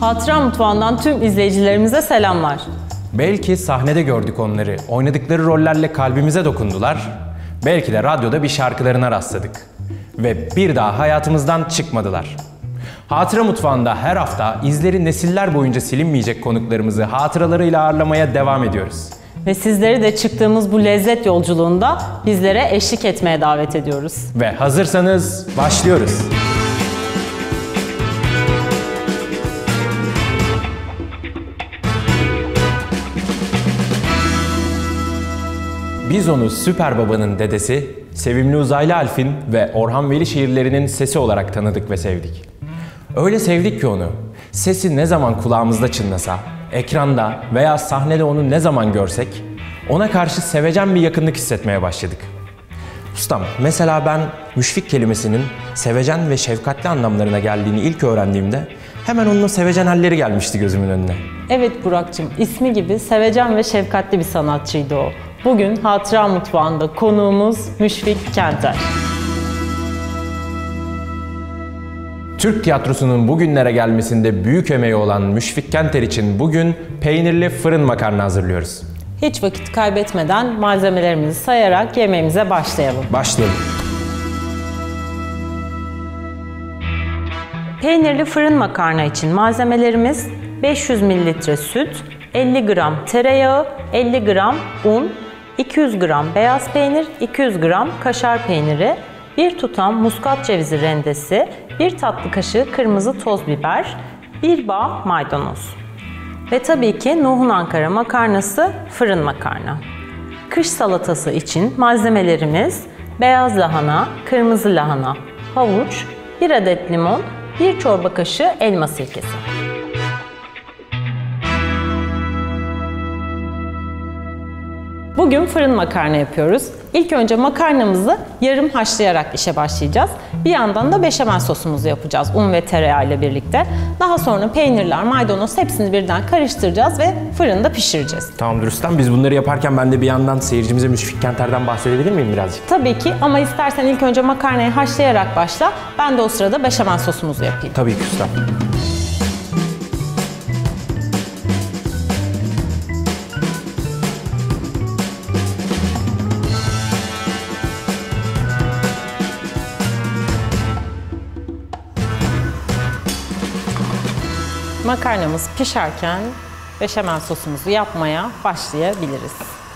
Hatıra Mutfağı'ndan tüm izleyicilerimize selamlar. Belki sahnede gördük onları, oynadıkları rollerle kalbimize dokundular. Belki de radyoda bir şarkılarına rastladık. Ve bir daha hayatımızdan çıkmadılar. Hatıra Mutfağı'nda her hafta izleri nesiller boyunca silinmeyecek konuklarımızı hatıralarıyla ağırlamaya devam ediyoruz. Ve sizleri de çıktığımız bu lezzet yolculuğunda bizlere eşlik etmeye davet ediyoruz. Ve hazırsanız başlıyoruz. Biz onu Süper Baba'nın dedesi, Sevimli Uzaylı Alf'in ve Orhan Veli şiirlerinin sesi olarak tanıdık ve sevdik. Öyle sevdik ki onu, sesi ne zaman kulağımızda çınlasa, ekranda veya sahnede onu ne zaman görsek, ona karşı sevecen bir yakınlık hissetmeye başladık. Ustam, mesela ben müşfik kelimesinin sevecen ve şefkatli anlamlarına geldiğini ilk öğrendiğimde hemen onun o sevecen halleri gelmişti gözümün önüne. Evet Burak'cığım, ismi gibi sevecen ve şefkatli bir sanatçıydı o. Bugün Hatıra Mutfağı'nda konuğumuz Müşfik Kenter. Türk tiyatrosunun bugünlere gelmesinde büyük emeği olan Müşfik Kenter için bugün peynirli fırın makarna hazırlıyoruz. Hiç vakit kaybetmeden malzemelerimizi sayarak yemeğimize başlayalım. Başlayalım. Peynirli fırın makarna için malzemelerimiz 500 ml süt, 50 gram tereyağı, 50 gram un, 200 gram beyaz peynir, 200 gram kaşar peyniri, 1 tutam muskat cevizi rendesi, 1 tatlı kaşığı kırmızı toz biber, 1 bağ maydanoz. Ve tabii ki Nuh'un Ankara makarnası fırın makarna. Kış salatası için malzemelerimiz beyaz lahana, kırmızı lahana, havuç, 1 adet limon, 1 çorba kaşığı elma sirkesi. Bugün fırın makarna yapıyoruz. İlk önce makarnamızı yarım haşlayarak işe başlayacağız. Bir yandan da beşamel sosumuzu yapacağız un ve tereyağı ile birlikte. Daha sonra peynirler, maydanoz hepsini birden karıştıracağız ve fırında pişireceğiz. Tamamdır ustam. Biz bunları yaparken ben de bir yandan seyircimize Müşfik Kenter'den bahsedebilir miyim birazcık? Tabii ki, ama istersen ilk önce makarnayı haşlayarak başla. Ben de o sırada beşamel sosumuzu yapayım. Tabii ki ustam. Makarnamız pişerken beşamel sosumuzu yapmaya başlayabiliriz.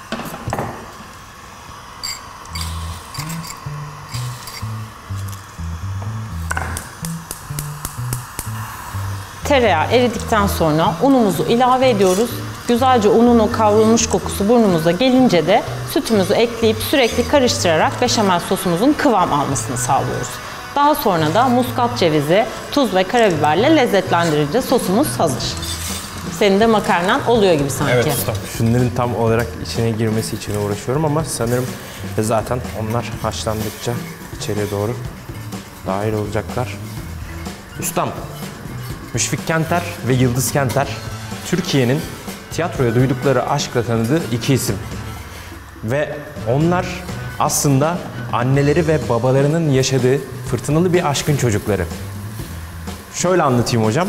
Tereyağı eridikten sonra unumuzu ilave ediyoruz. Güzelce unun o kavrulmuş kokusu burnumuza gelince de sütümüzü ekleyip sürekli karıştırarak beşamel sosumuzun kıvam almasını sağlıyoruz. Daha sonra da muskat cevizi, tuz ve karabiberle lezzetlendirince sosumuz hazır. Senin de makarnan oluyor gibi sanki. Evet ustam. Şunların tam olarak içine girmesi için uğraşıyorum ama sanırım zaten onlar haşlandıkça içeriye doğru dahil olacaklar. Ustam, Müşfik Kenter ve Yıldız Kenter, Türkiye'nin tiyatroya duydukları aşkla tanıdığı iki isim. Ve onlar aslında anneleri ve babalarının yaşadığı fırtınalı bir aşkın çocukları. Şöyle anlatayım hocam.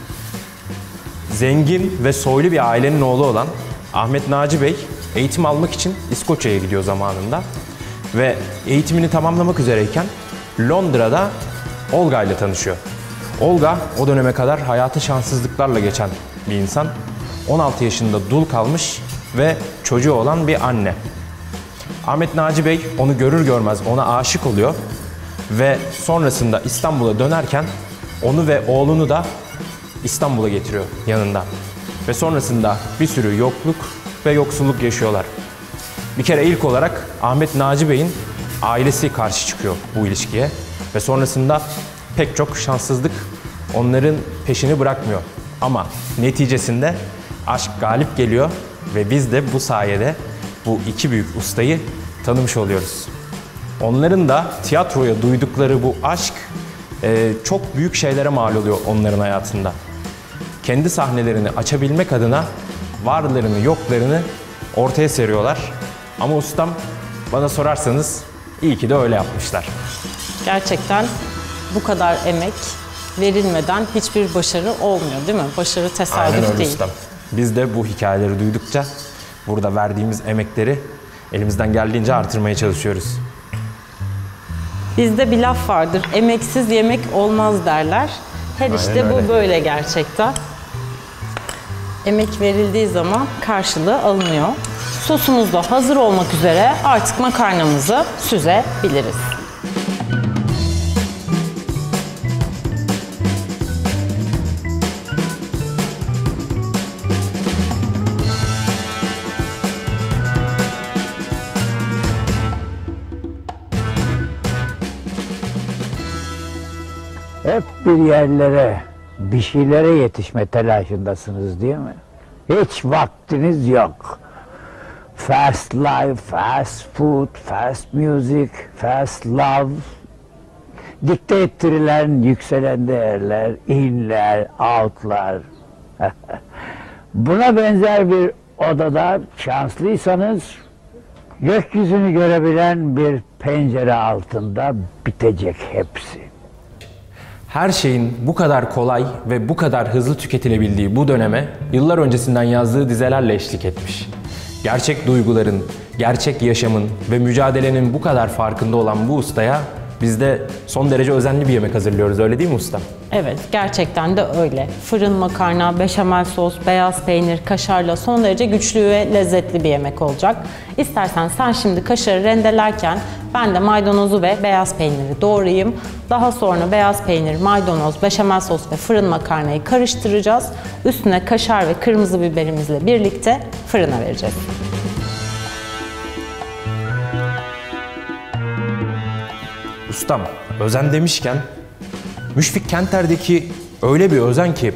Zengin ve soylu bir ailenin oğlu olan Ahmet Naci Bey eğitim almak için İskoçya'ya gidiyor zamanında. Ve eğitimini tamamlamak üzereyken Londra'da Olga ile tanışıyor. Olga o döneme kadar hayatı şanssızlıklarla geçen bir insan. 16 yaşında dul kalmış ve çocuğu olan bir anne. Ahmet Naci Bey onu görür görmez ona aşık oluyor ve sonrasında İstanbul'a dönerken onu ve oğlunu da İstanbul'a getiriyor yanında. Ve sonrasında bir sürü yokluk ve yoksulluk yaşıyorlar. Bir kere ilk olarak Ahmet Naci Bey'in ailesi karşı çıkıyor bu ilişkiye ve sonrasında pek çok şanssızlık onların peşini bırakmıyor. Ama neticesinde aşk galip geliyor ve biz de bu sayede bu iki büyük ustayı tanımış oluyoruz. Onların da tiyatroya duydukları bu aşk çok büyük şeylere mal oluyor onların hayatında. Kendi sahnelerini açabilmek adına varlarını yoklarını ortaya seriyorlar. Ama ustam bana sorarsanız iyi ki de öyle yapmışlar. Gerçekten bu kadar emek verilmeden hiçbir başarı olmuyor değil mi? Başarı Aynen tesadüf öyle değil. ustam. Biz de bu hikayeleri duydukça burada verdiğimiz emekleri elimizden geldiğince artırmaya çalışıyoruz. Bizde bir laf vardır, emeksiz yemek olmaz derler. Her işte bu öyle. böyle gerçekten. Emek verildiği zaman karşılığı alınıyor. Sosumuz da hazır olmak üzere, artık makarnamızı süzebiliriz. Hep bir yerlere, bir şeylere yetişme telaşındasınız değil mi? Hiç vaktiniz yok. Fast life, fast food, fast music, fast love. Dikte ettirilen yükselen değerler, inler, outlar. Buna benzer bir odada şanslıysanız gökyüzünü görebilen bir pencere altında bitecek hepsi. Her şeyin bu kadar kolay ve bu kadar hızlı tüketilebildiği bu döneme yıllar öncesinden yazdığı dizelerle eşlik etmiş. Gerçek duyguların, gerçek yaşamın ve mücadelenin bu kadar farkında olan bu ustaya biz de son derece özenli bir yemek hazırlıyoruz, öyle değil mi usta? Evet, gerçekten de öyle. Fırın makarna, beşamel sos, beyaz peynir, kaşarla son derece güçlü ve lezzetli bir yemek olacak. İstersen sen şimdi kaşarı rendelerken ben de maydanozu ve beyaz peyniri doğrayayım. Daha sonra beyaz peynir, maydanoz, beşamel sos ve fırın makarnayı karıştıracağız. Üstüne kaşar ve kırmızı biberimizle birlikte fırına vereceğiz. Ustam, özen demişken Müşfik Kenter'deki öyle bir özen ki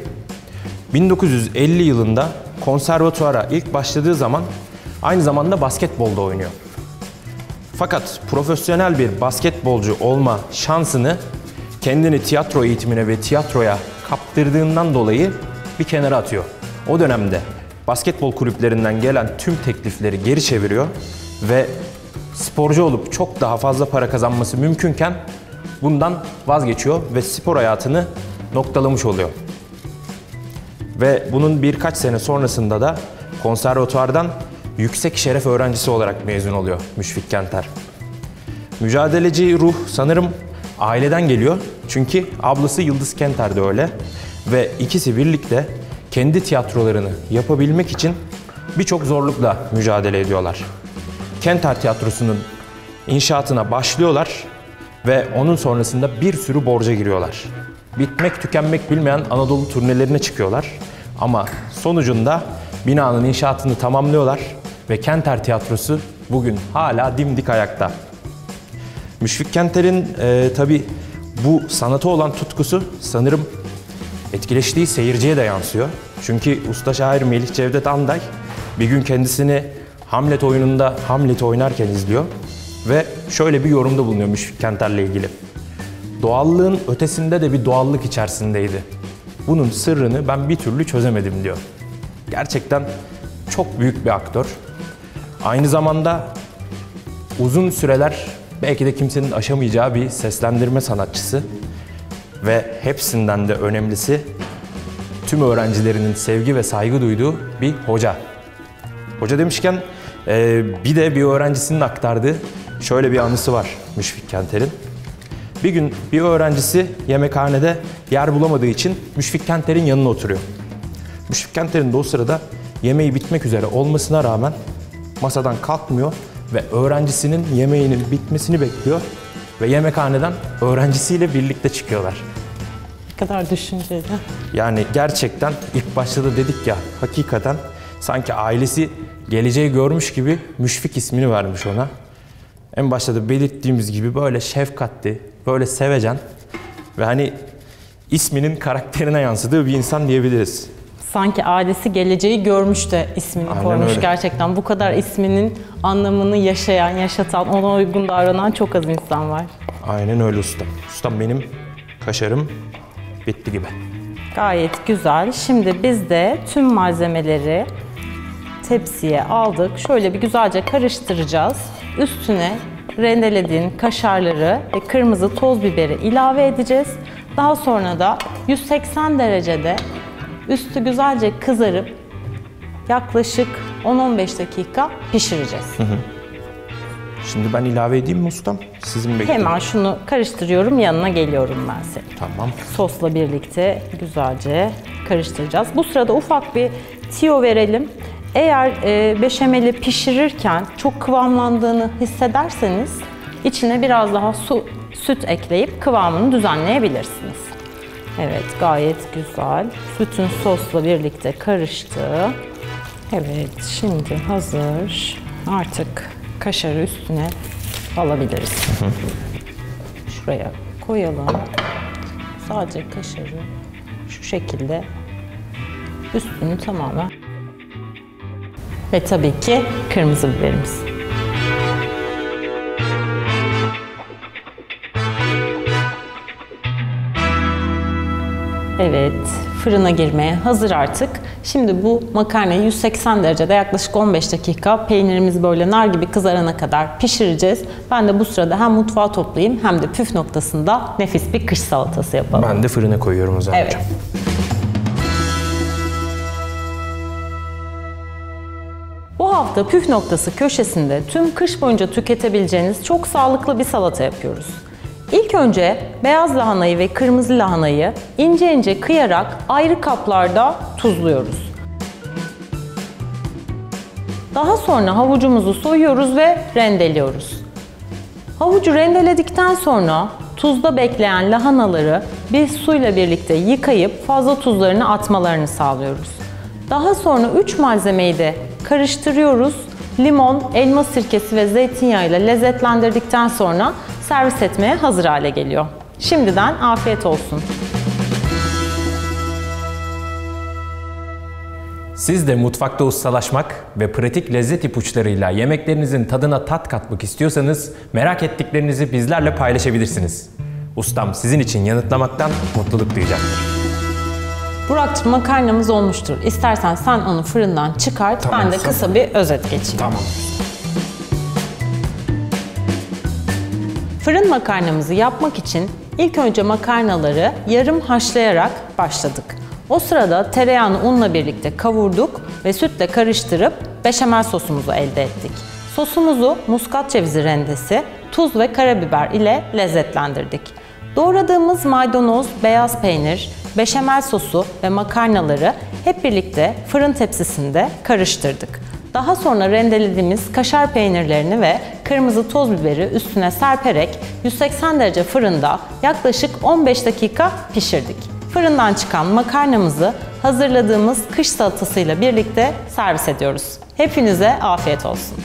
1950 yılında konservatuvara ilk başladığı zaman aynı zamanda basketbolda oynuyor. Fakat profesyonel bir basketbolcu olma şansını kendini tiyatro eğitimine ve tiyatroya kaptırdığından dolayı bir kenara atıyor. O dönemde basketbol kulüplerinden gelen tüm teklifleri geri çeviriyor ve sporcu olup çok daha fazla para kazanması mümkünken bundan vazgeçiyor ve spor hayatını noktalamış oluyor. Ve bunun birkaç sene sonrasında da konservatuvardan yüksek şeref öğrencisi olarak mezun oluyor Müşfik Kenter. Mücadeleci ruh sanırım aileden geliyor. Çünkü ablası Yıldız Kenter de öyle. Ve ikisi birlikte kendi tiyatrolarını yapabilmek için birçok zorlukla mücadele ediyorlar. Kenter Tiyatrosu'nun inşaatına başlıyorlar ve onun sonrasında bir sürü borca giriyorlar. Bitmek tükenmek bilmeyen Anadolu turnelerine çıkıyorlar. Ama sonucunda binanın inşaatını tamamlıyorlar ve Kenter Tiyatrosu bugün hala dimdik ayakta. Müşfik Kenter'in tabii bu sanata olan tutkusu sanırım etkileştiği seyirciye de yansıyor. Çünkü usta şair Melih Cevdet Anday bir gün kendisini Hamlet oyununda Hamlet oynarken izliyor ve şöyle bir yorumda bulunuyor Müşfik Kenter'le ilgili. Doğallığın ötesinde de bir doğallık içerisindeydi. Bunun sırrını ben bir türlü çözemedim diyor. Gerçekten çok büyük bir aktör. Aynı zamanda uzun süreler belki de kimsenin aşamayacağı bir seslendirme sanatçısı ve hepsinden de önemlisi tüm öğrencilerinin sevgi ve saygı duyduğu bir hoca. Hoca demişken bir de bir öğrencisinin aktardığı şöyle bir anısı var Müşfik Kenter'in. Bir gün bir öğrencisi yemekhanede yer bulamadığı için Müşfik Kenter'in yanına oturuyor. Müşfik Kenter'in de o sırada yemeği bitmek üzere olmasına rağmen masadan kalkmıyor ve öğrencisinin yemeğinin bitmesini bekliyor ve yemekhaneden öğrencisiyle birlikte çıkıyorlar. Ne kadar düşünceli. Yani gerçekten ilk başta da dedik ya, hakikaten sanki ailesi geleceği görmüş gibi Müşfik ismini vermiş ona. En başta da belirttiğimiz gibi böyle şefkatli, böyle sevecen ve hani isminin karakterine yansıdığı bir insan diyebiliriz. Sanki ailesi geleceği görmüş de ismini Aynen koymuş öyle. gerçekten. Bu kadar isminin anlamını yaşayan, yaşatan, ona uygun davranan çok az insan var. Aynen öyle ustam. Ustam benim kaşarım bitti gibi. Gayet güzel. Şimdi biz de tüm malzemeleri tepsiye aldık. Şöyle bir güzelce karıştıracağız. Üstüne rendelediğin kaşarları ve kırmızı toz biberi ilave edeceğiz. Daha sonra da 180 derecede üstü güzelce kızarıp yaklaşık 10-15 dakika pişireceğiz. Şimdi ben ilave edeyim mi ustam? Sizin bekleyin. Hemen şunu karıştırıyorum, yanına geliyorum ben senin. Tamam. Sosla birlikte güzelce karıştıracağız. Bu sırada ufak bir tiyo verelim. Eğer beşameli pişirirken çok kıvamlandığını hissederseniz içine biraz daha süt ekleyip kıvamını düzenleyebilirsiniz. Evet, gayet güzel. Sütün sosla birlikte karıştı. Evet, şimdi hazır. Artık kaşarı üstüne alabiliriz. Şuraya koyalım. Sadece kaşarı şu şekilde üstünü tamamen. Ve tabii ki kırmızı biberimiz. Evet, fırına girmeye hazır artık. Şimdi bu makarnayı 180 derecede yaklaşık 15 dakika peynirimiz böyle nar gibi kızarana kadar pişireceğiz. Ben de bu sırada hem mutfağı toplayayım hem de püf noktasında nefis bir kış salatası yapalım. Ben de fırına koyuyorum o zaman Evet. hocam. Bu hafta püf noktası köşesinde tüm kış boyunca tüketebileceğiniz çok sağlıklı bir salata yapıyoruz. İlk önce beyaz lahanayı ve kırmızı lahanayı ince ince kıyarak ayrı kaplarda tuzluyoruz. Daha sonra havucumuzu soyuyoruz ve rendeliyoruz. Havucu rendeledikten sonra tuzda bekleyen lahanaları bir suyla birlikte yıkayıp fazla tuzlarını atmalarını sağlıyoruz. Daha sonra 3 malzemeyi de karıştırıyoruz. Limon, elma sirkesi ve zeytinyağı ile lezzetlendirdikten sonra servis etmeye hazır hale geliyor. Şimdiden afiyet olsun. Siz de mutfakta ustalaşmak ve pratik lezzet ipuçlarıyla yemeklerinizin tadına tat katmak istiyorsanız merak ettiklerinizi bizlerle paylaşabilirsiniz. Ustam sizin için yanıtlamaktan mutluluk duyacaktır. Burak'cığım, makarnamız olmuştur. İstersen sen onu fırından çıkart, Tamam, ben de kısa bir özet geçeyim. Tamam. Fırın makarnamızı yapmak için ilk önce makarnaları yarım haşlayarak başladık. O sırada tereyağını unla birlikte kavurduk ve sütle karıştırıp beşamel sosumuzu elde ettik. Sosumuzu muskat cevizi rendesi, tuz ve karabiber ile lezzetlendirdik. Doğradığımız maydanoz, beyaz peynir, beşamel sosu ve makarnaları hep birlikte fırın tepsisinde karıştırdık. Daha sonra rendelediğimiz kaşar peynirlerini ve kırmızı toz biberi üstüne serperek 180 derece fırında yaklaşık 15 dakika pişirdik. Fırından çıkan makarnamızı hazırladığımız kış salatasıyla birlikte servis ediyoruz. Hepinize afiyet olsun.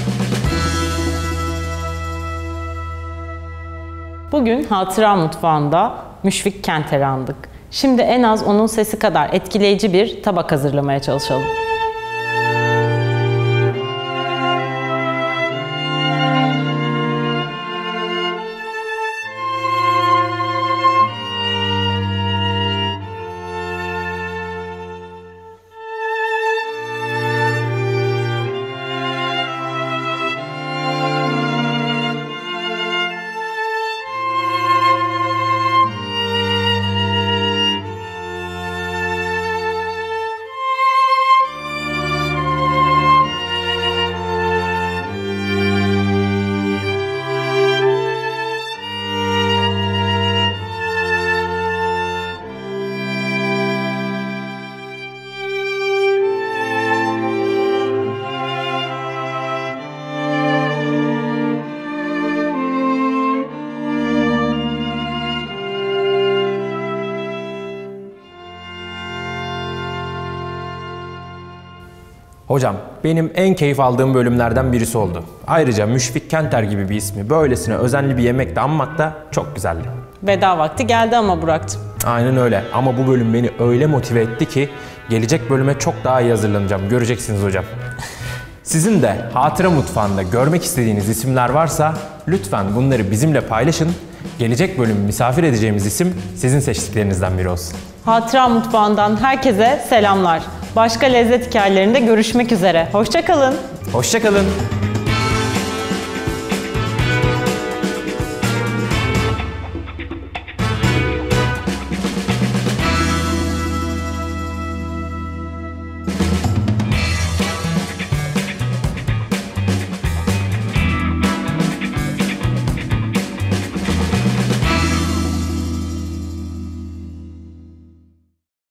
Bugün Hatıra Mutfağı'nda Müşfik Kenter'i andık. Şimdi en az onun sesi kadar etkileyici bir tabak hazırlamaya çalışalım. Hocam benim en keyif aldığım bölümlerden birisi oldu. Ayrıca Müşfik Kenter gibi bir ismi böylesine özenli bir yemekte anmak da çok güzeldi. Veda vakti geldi ama Burak'cığım. Aynen öyle ama bu bölüm beni öyle motive etti ki gelecek bölüme çok daha iyi hazırlanacağım. Göreceksiniz hocam. Sizin de Hatıra Mutfağı'nda görmek istediğiniz isimler varsa lütfen bunları bizimle paylaşın. Gelecek bölüm misafir edeceğimiz isim sizin seçtiklerinizden biri olsun. Hatıra Mutfağı'ndan herkese selamlar. Başka lezzet hikayelerinde görüşmek üzere. Hoşça kalın. Hoşça kalın.